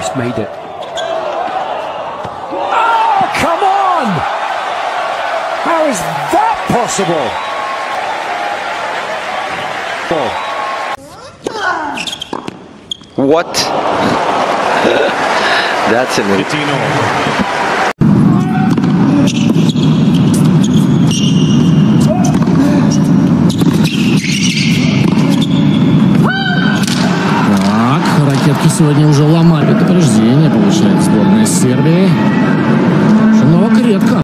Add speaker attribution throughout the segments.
Speaker 1: he's made it. Oh, come on! How is that possible?
Speaker 2: What? That's an
Speaker 3: Так, ракетки сегодня уже ломали предупреждение, получает сборная Сербии. Новак редко.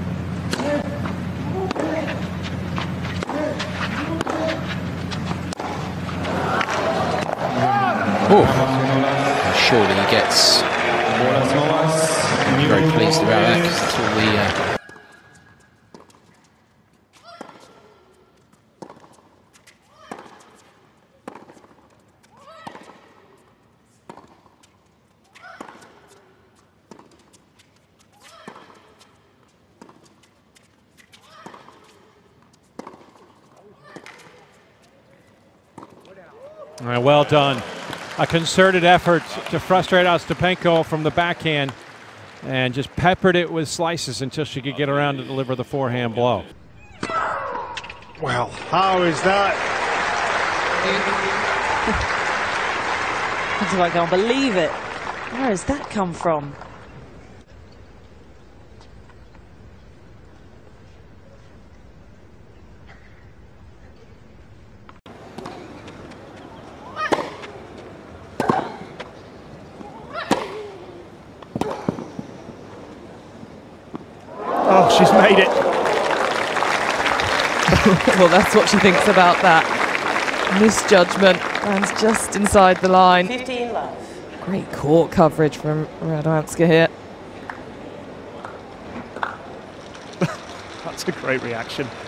Speaker 4: Surely he gets very pleased about that because it's all the
Speaker 5: All right, well done. A concerted effort to frustrate Ostapenko from the backhand and just peppered it with slices until she could get around to deliver the forehand blow.
Speaker 6: Well, how is that?
Speaker 7: I can't believe it. Where has that come from?
Speaker 6: Oh, she's made it.
Speaker 8: Well, that's what she thinks about that. Misjudgment, lands just inside the line.
Speaker 7: 15 love.
Speaker 8: Great court coverage from Radwanska here.
Speaker 6: That's a great reaction.